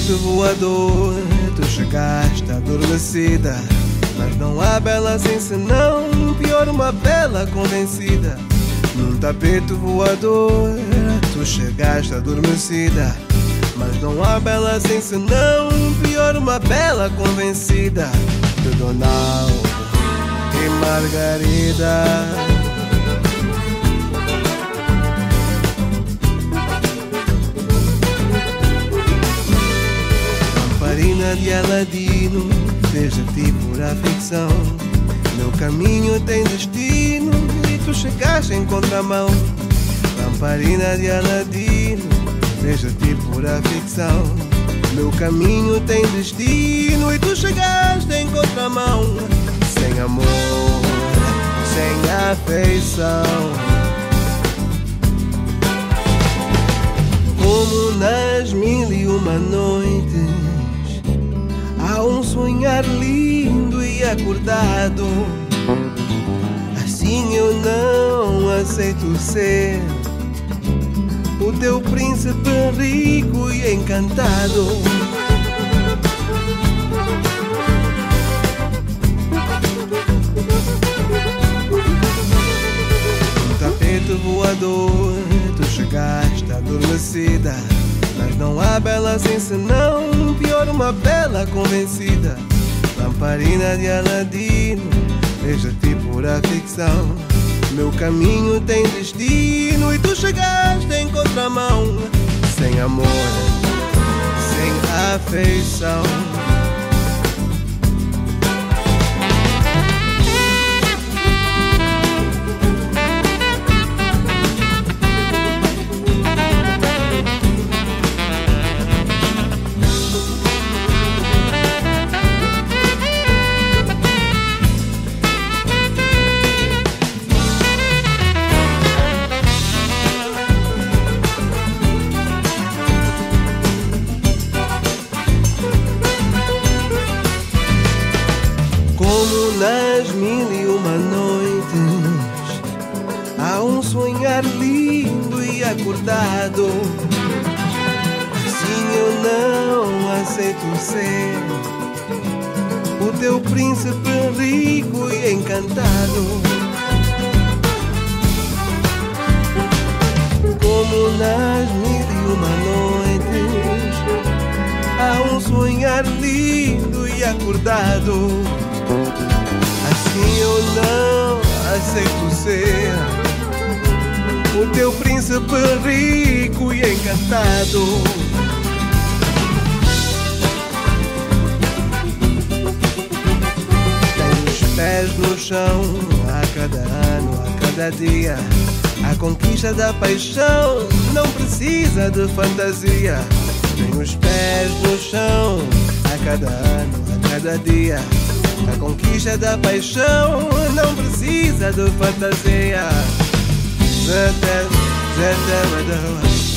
tapete voador, tu chegaste adormecida, mas não há bela assim senão, pior uma bela convencida. Num tapete voador, tu chegaste adormecida, mas não há bela assim senão, pior uma bela convencida. De Donaldo e Margarida. Lamparina de Aladino, fez de ti pura ficção. Meu caminho tem destino e tu chegaste em contramão. Lamparina de Aladino, fez de ti pura ficção. Meu caminho tem destino e tu chegaste em contramão. Sem amor, sem afeição, como nas 1001 noites, há um sonhar lindo e acordado. Assim eu não aceito ser o teu príncipe rico e encantado. Um tapete voador, tu chegaste adormecida, mas não há bela assim senão, pior uma bela convencida. Lamparina de Aladino, veja ti pura ficção. Meu caminho tem destino e tu chegaste em contramão. Sem amor, sem afeição. Como nas 1001 noites, há um sonhar lindo e acordado. Assim eu não aceito ser o teu príncipe rico e encantado. Como nas 1001 noites, há um sonhar lindo e acordado. Assim eu não aceito ser o teu príncipe rico e encantado. Tenho os pés no chão a cada ano, a cada dia. A conquista da paixão não precisa de fantasia. Tenho os pés no chão a cada ano, a cada dia. A conquista da paixão não precisa de fantasia.